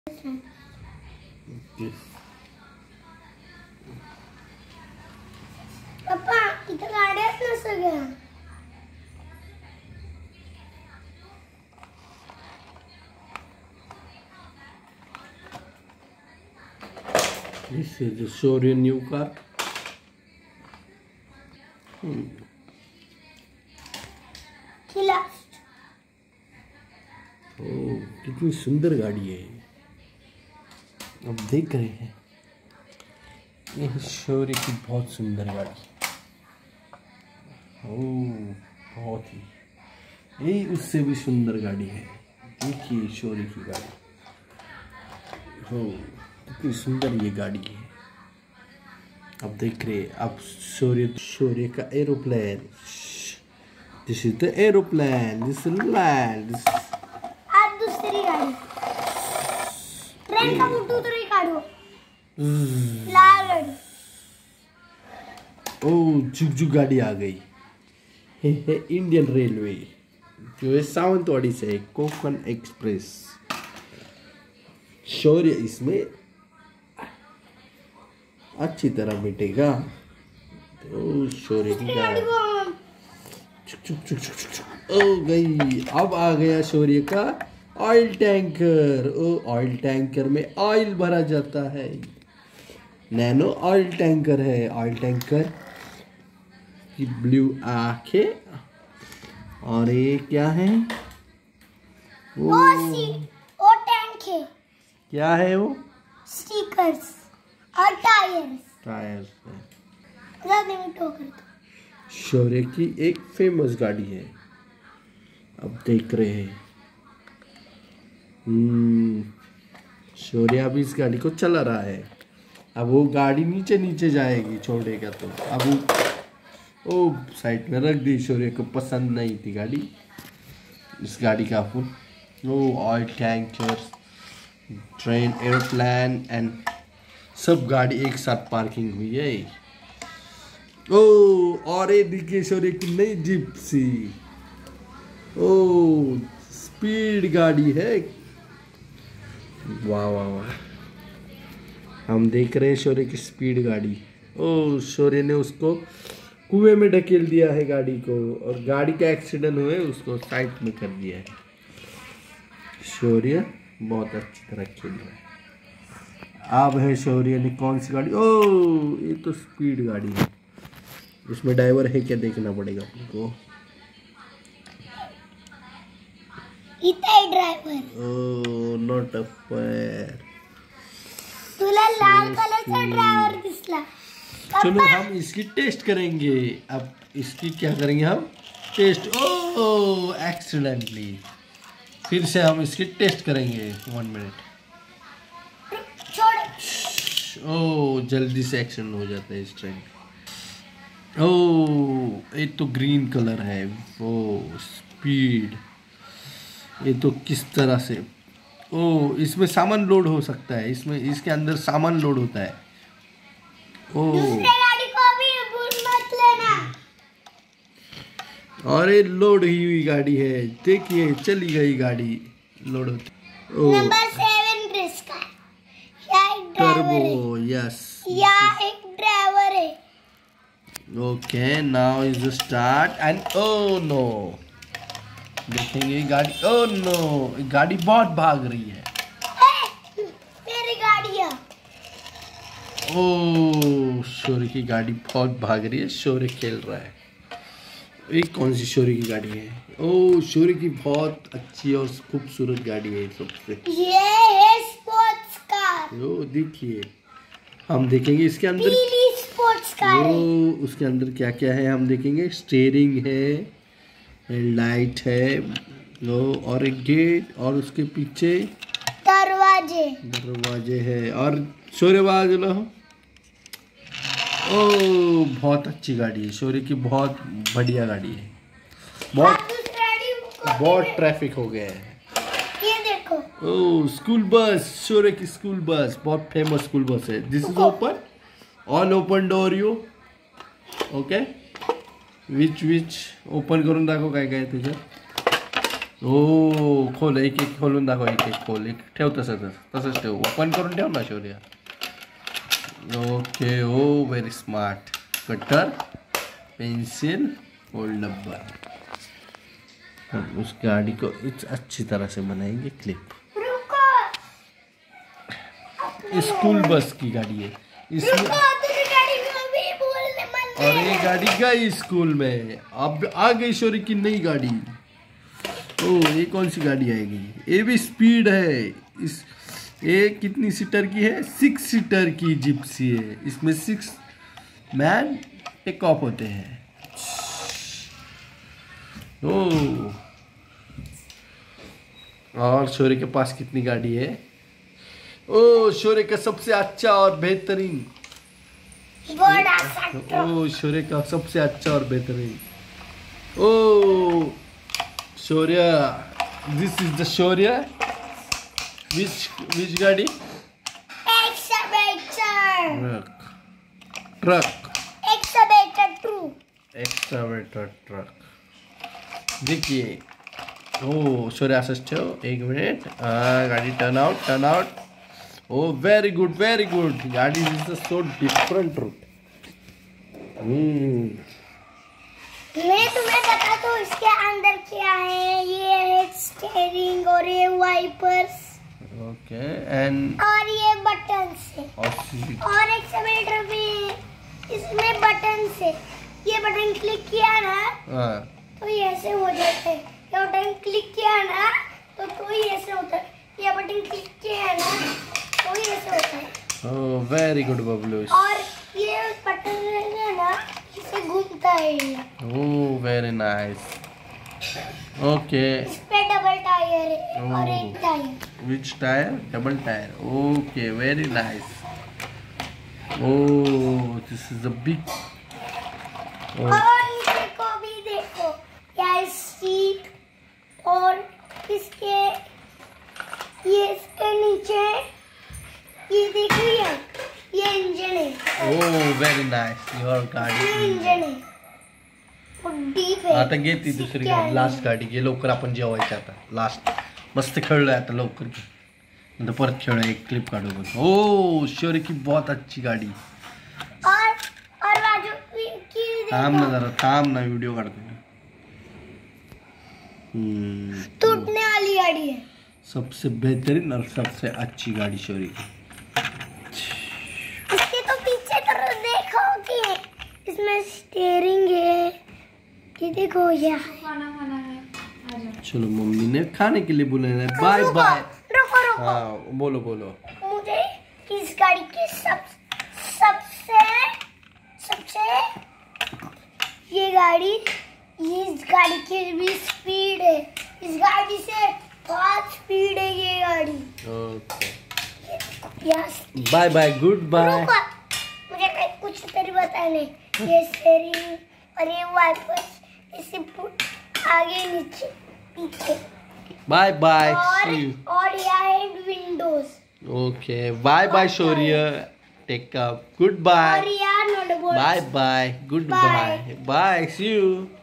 पप्पा इथं गाड्याच ना सगळ्या. This is the Shaurya new car. ओह, कितनी सुंदर गाड़ी है. अब देख रहे हैं यह शौर्य की बहुत सुंदर गाड़ी. ओह, बहुत ही यही उससे भी सुंदर गाड़ी है. देखिए शौर्य की गाड़ी. ओह, कितनी सुंदर ये गाड़ी है. अब देख रहे हैं अब शौर्य का aeroplane. This is the aeroplane. This is land. आज दूसरी गाड़ी ट्रेन का फोटो तो नहीं काढो. लाल गाड़ी. ओह, झुक गाड़ी आ गई है इंडियन रेलवे जो है सावंतवाड़ी से कोकण एक्सप्रेस. शौर्य इसमें अच्छी तरह बैठेगा. तो शौर्य की गाड़ी ओ गई. अब आ गया शौर्य का oil tanker. Oh, oil tanker में ऑयल भरा जाता है. नैनो ऑयल टैंकर है. ऑयल टैंकर की ब्लू आंखें. और ये क्या है? वो टैंक है. क्या है वो? स्टिकर्स और टायर्स. टायर्स है. शौर्य की एक फेमस गाड़ी है. अब देख रहे हैं शौर्य अभी इस गाड़ी को चला रहा है. अब वो गाड़ी नीचे नीचे जाएगी छोड़ेगा तो. अब वो साइड में रख दी. शौर्य को पसंद नहीं थी गाड़ी. इस गाड़ी का वो oil tanker train airplane and सब गाड़ी एक साथ पार्किंग हुई है. ओ, और ये देखिए शौर्य की नई जिप्सी. ओ, स्पीड गाड़ी है. वाह वाह वाह. हम देख रहे हैं शौर्य की स्पीड गाड़ी. ओ, शौर्य ने उसको कुएं में ढकेल दिया है गाड़ी को. और गाड़ी का एक्सीडेंट हुए उसको साइड में कर दिया है. शौर्य बहुत अच्छी तरह खेल रहा है. अब है शौर्य ने कौन सी गाड़ी. ओ, ये तो स्पीड गाड़ी है. इसमें ड्राइवर है क्या देखना पड़ेगा आपको. Driver. Oh, not a fair. तुला लाल कलरचा ड्राइवर दिसला. चलो हम इसकी टेस्ट करेंगे. अब इसकी क्या करेंगे हम टेस्ट. ओह, एक्सीडेंटली फिर से हम इसकी टेस्ट करेंगे. 1 मिनट. ओह, जल्दी से एक्सीडेंट हो जाता है इस ट्रेन. ओह, ये तो ग्रीन कलर है. वो स्पीड. ये तो किस तरह से. ओह, इसमें सामान लोड हो सकता है. इसमें इसके अंदर सामान लोड होता है. ओह, गाड़ी को भी भूल मत लेना. और ये लोड हुई गाड़ी है. देखिए चली गई गाड़ी लोड होती. नंबर 7 रिस्क है. या एक ड्राइवर है. यस, या एक ड्राइवर है. Okay, now is start. And oh no, देखेंगे गाड़ी. ओ नो, गाड़ी बहुत भाग रही है. मेरी गाड़ी है. ओ, शौर्य की गाड़ी बहुत भाग रही है. शौर्य खेल रहा है. एक कौन सी शौर्य की गाड़ी है? ओ, शौर्य की बहुत अच्छी और खूबसूरत गाड़ी है सबसे. ये है स्पोर्ट्स कार. ओ, देखिए हम देखेंगे इसके अंदर. पीली स्पोर्ट्स कार. ओ, उसके अंदर क्या क्या है हम देखेंगे. स्टीयरिंग है, लाइट है, और एक गेट, और उसके पीछे दरवाजे है. और शौर्य बाज लो. ओ, बहुत अच्छी गाड़ी है. शौर्य की बहुत बढ़िया गाड़ी है. बहुत ट्रैफिक हो गया है. ये देखो. ओ, स्कूल बस. शौर्य की स्कूल बस बहुत फेमस स्कूल बस है. This is open. All open door you. Okay, which open करून दाखव काय काय तुझं. ओ खोल, एक एक खोलून दाखव, एक एक खोल, एक ठेव तसंच तसंच ठेव, ओपन करून ठेव ना Shaurya. Okay. Oh very smart. Cutter, pencil और रबर. उस गाड़ी को अच्छी तरह से बनाएंगे क्लिप. रुको. स्कूल बस की गाड़ी है इसमें. रुको, तेरी गाड़ी को भी बोलने मन और ये गाड़ी गई स्कूल में. अब आ गई शौर्य की नई गाड़ी. ओ ये कौन सी गाड़ी आएगी? ये भी स्पीड है. इस ये कितनी सीटर की है? 6 सीटर की जिप्सी है. इसमें 6 मैन टेक ऑफ होते हैं. ओ और शौर्य के पास कितनी गाड़ी है? ओ शौर्य का सबसे अच्छा और बेहतरीन. बड़ा सा ट्रक. ओ शौर्य का सबसे अच्छा और बेहतरीन. Oh Shaurya, this is the Shaurya. Which गाड़ी? Excavator. Truck. Excavator true. Excavator truck. देखिए. ओ शौर्य असंच ठेव. 1 मिनिट. गाड़ी turn out. Oh very good. गाड़ी इज सो डिफरेंट रूट. मैं तुम्हें बता दूं इसके अंदर क्या है. ये है स्टीयरिंग और ये वाइपर्स. ओके. एंड और ये बटन से. सीट. और एक्सकवेटर में इसमें बटन से. ये बटन क्लिक किया ना तो ये ऐसे हो जाता है. ये बटन क्लिक किया ना तो ये ऐसे होता है. ये बटन क्लिक किया ना तो ये ऐसे होता है. Oh very good Bablu. और ये बटन है ना इसे घूमता है ये. Oh very nice. ओके. इस पे डबल टायर है और एक tyre. Which tyre? Double tyre. Okay very nice. Oh this is a big. और नीचे को भी देखो. क्या सीट और इसके नीचे ये देखिए ये इंजन है. Oh very nice. युअर ये गाडी. इंजन है. और डीप है. आता घे ती दुसरी गाडी. लास्ट गाडी घे लवकर. आपण जेवायचं आता. लास्ट मस्त खेळलोय आता. लवकर घे. नंतर परत खेळूया. एक क्लिप काढू बघ. ओ शौर्य की बहुत अच्छी गाडी. और राजू की थांब ना देखो. जरा. थांब ना. व्हिडिओ काढतो. टूटने वाली गाड़ी है. सबसे बेहतरीन और सबसे अच्छी गाड़ी शौर्य की. इसके तो पीछे तरफ देखो कि इसमें स्टीयरिंग है. ये देखो ये चलो मम्मी ने खाने के लिए बुलाया है. बाय रुको, बाय. रुको. हाँ बोलो. मुझे इस गाड़ी की सबसे इस गाड़ी की भी स्पीड है. इस गाड़ी से बहुत स्पीड है ये गाड़ी. Okay. Yes. Bye bye. Goodbye. रुको, मुझे कुछ तेरी बताने. ये स्टीयरिंग और ये वाइपर्स इसे आगे नीचे पीछे. Bye bye. See you. और यहाँ है windows. Okay. Bye bye Shaurya. Take up. Goodbye. और यहाँ notebook. Bye bye. Goodbye. Bye. See you.